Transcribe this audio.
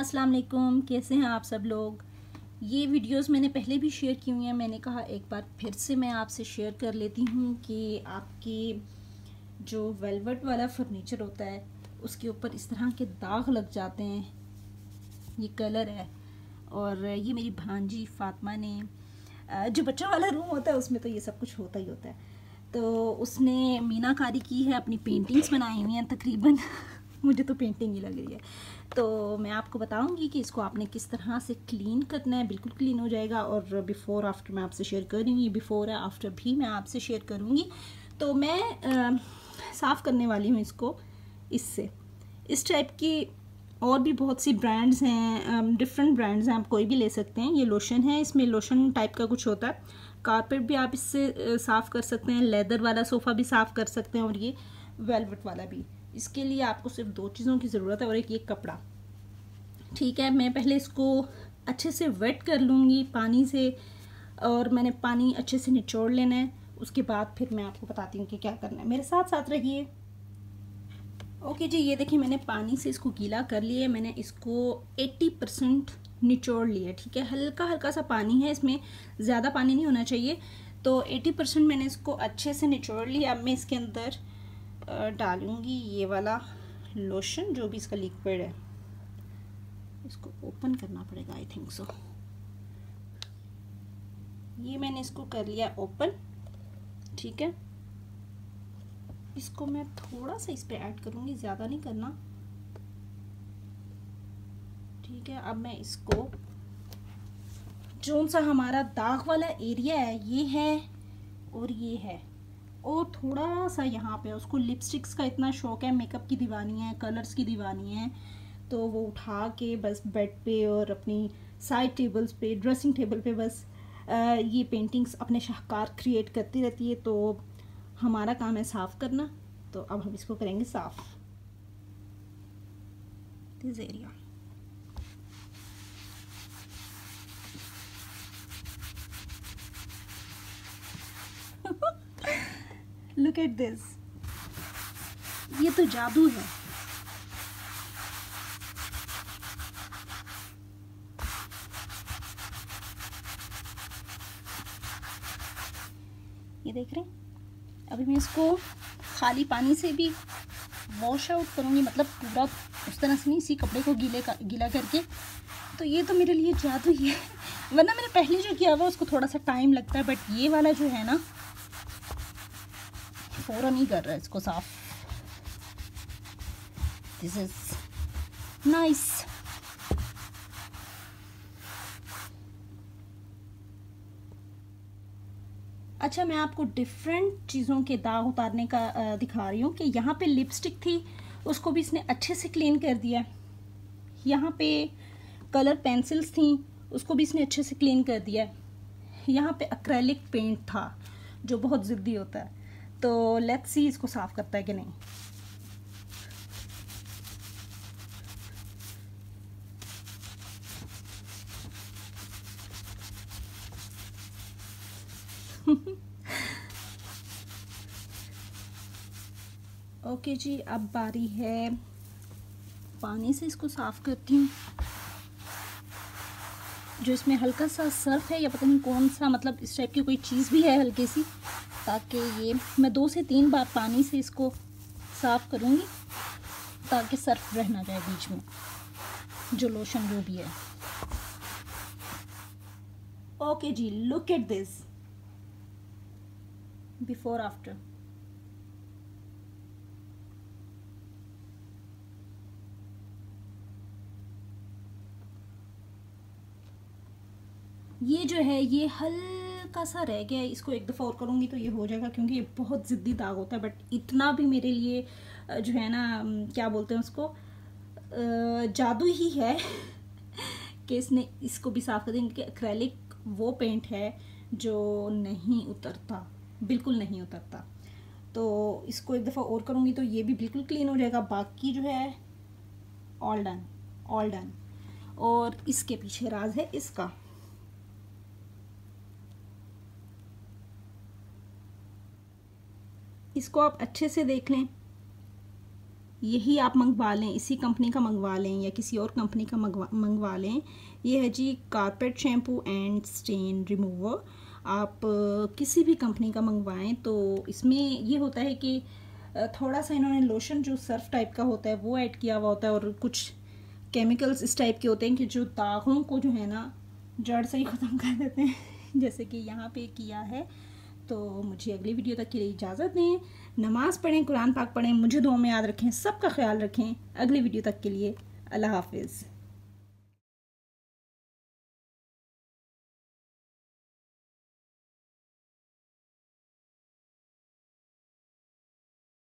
अस्सलाम वालेकुम, कैसे हैं आप सब लोग। ये वीडियोस मैंने पहले भी शेयर की हुई हैं। मैंने कहा एक बार फिर से मैं आपसे शेयर कर लेती हूँ कि आपकी जो वेलवेट वाला फर्नीचर होता है उसके ऊपर इस तरह के दाग लग जाते हैं। ये कलर है और ये मेरी भांजी फातिमा ने जो बच्चों वाला रूम होता है उसमें तो ये सब कुछ होता ही होता है, तो उसने मीनाकारी की है, अपनी पेंटिंग्स बनाई हुई हैं तकरीबन मुझे तो पेंटिंग ही लग रही है। तो मैं आपको बताऊंगी कि इसको आपने किस तरह से क्लीन करना है। बिल्कुल क्लीन हो जाएगा और बिफ़ोर आफ्टर मैं आपसे शेयर करूँगी, बिफ़ोर आफ्टर भी मैं आपसे शेयर करूँगी। तो मैं साफ़ करने वाली हूँ इसको इससे। इस टाइप की और भी बहुत सी ब्रांड्स हैं, डिफरेंट ब्रांड्स हैं, आप कोई भी ले सकते हैं। ये लोशन है, इसमें लोशन टाइप का कुछ होता है। कारपेट भी आप इससे साफ़ कर सकते हैं, लेदर वाला सोफ़ा भी साफ़ कर सकते हैं और ये वेलवेट वाला भी। इसके लिए आपको सिर्फ दो चीज़ों की ज़रूरत है और एक ये कपड़ा। ठीक है, मैं पहले इसको अच्छे से वेट कर लूँगी पानी से और मैंने पानी अच्छे से निचोड़ लेना है। उसके बाद फिर मैं आपको बताती हूँ कि क्या करना है। मेरे साथ साथ रहिए। ओके जी, ये देखिए मैंने पानी से इसको गीला कर लिया है। मैंने इसको 80% निचोड़ लिया। ठीक है, हल्का हल्का सा पानी है इसमें, ज़्यादा पानी नहीं होना चाहिए। तो 80% मैंने इसको अच्छे से निचोड़ लिया। अब मैं इसके अंदर डालूंगी ये वाला लोशन, जो भी इसका लिक्विड है। इसको ओपन करना पड़ेगा, आई थिंक सो। ये मैंने इसको कर लिया ओपन। ठीक है, इसको मैं थोड़ा सा इस पे ऐड करूँगी, ज़्यादा नहीं करना। ठीक है, अब मैं इसको जोन सा हमारा दाग वाला एरिया है ये है और ये है, और थोड़ा सा यहाँ पे उसको लिपस्टिक्स का इतना शौक है, मेकअप की दीवानी है, कलर्स की दीवानी है, तो वो उठा के बस बेड पे और अपनी साइड टेबल्स पे, ड्रेसिंग टेबल पे बस ये पेंटिंग्स अपने शाहकार क्रिएट करती रहती है। तो हमारा काम है साफ़ करना, तो अब हम इसको करेंगे साफ़ this area. Look at this, ये तो जादू है। ये देख रहे हैं, अभी मैं इसको खाली पानी से भी वॉश आउट करूँगी, मतलब पूरा उस तरह से नहीं, इसी कपड़े को गीला करके। तो ये तो मेरे लिए जादू ही है, वरना मैंने पहले जो किया हुआ उसको थोड़ा सा टाइम लगता है, बट ये वाला जो है ना फ़ौरन नहीं कर रहा है इसको साफ। This is nice. अच्छा, मैं आपको डिफरेंट चीज़ों के दाग उतारने का दिखा रही हूँ कि यहाँ पे लिपस्टिक थी, उसको भी इसने अच्छे से क्लीन कर दिया। यहाँ पे कलर पेंसिल्स थी, उसको भी इसने अच्छे से क्लीन कर दिया। यहाँ पे एक्रेलिक पेंट था जो बहुत ज़िद्दी होता है। तो लेट्स सी इसको साफ़ करता है कि नहीं। ओके जी, अब बारी है पानी से इसको साफ़ करती हूँ। जो इसमें हल्का सा सर्फ है या पता नहीं कौन सा, मतलब इस टाइप की कोई चीज़ भी है हल्की सी, ताकि ये मैं 2 से 3 बार पानी से इसको साफ़ करूँगी ताकि सर्फ रह ना जाए बीच में, जो लोशन जो भी है। ओके जी, look at this before after. ये जो है ये हल्का सा रह गया है, इसको एक दफ़ा और करूँगी तो ये हो जाएगा, क्योंकि ये बहुत ज़िद्दी दाग होता है। बट इतना भी मेरे लिए जो है ना, क्या बोलते हैं उसको, जादू ही है कि इसने इसको भी साफ़ कर देंगे। कि एक्रेलिक वो पेंट है जो नहीं उतरता, बिल्कुल नहीं उतरता। तो इसको एक दफ़ा और करूँगी तो ये भी बिल्कुल क्लीन हो जाएगा। बाकी जो है ऑल डन, ऑल डन। और इसके पीछे राज है इसका। इसको आप अच्छे से देख लें, यही आप मंगवा लें, इसी कंपनी का मंगवा लें या किसी और कंपनी का मंगवा लें। ये है जी carpet shampoo and stain remover. आप किसी भी कंपनी का मंगवाएं तो इसमें ये होता है कि थोड़ा सा इन्होंने लोशन जो सर्फ टाइप का होता है वो ऐड किया हुआ होता है, और कुछ केमिकल्स इस टाइप के होते हैं कि जो दागों को जो है ना जड़ से ही ख़त्म कर देते हैं जैसे कि यहाँ पे किया है। तो मुझे अगली वीडियो तक के लिए इजाज़त दें। नमाज़ पढ़ें, कुरान पाक पढ़ें, मुझे दुआ में याद रखें, सबका ख्याल रखें। अगली वीडियो तक के लिए अल्लाह हाफिज़।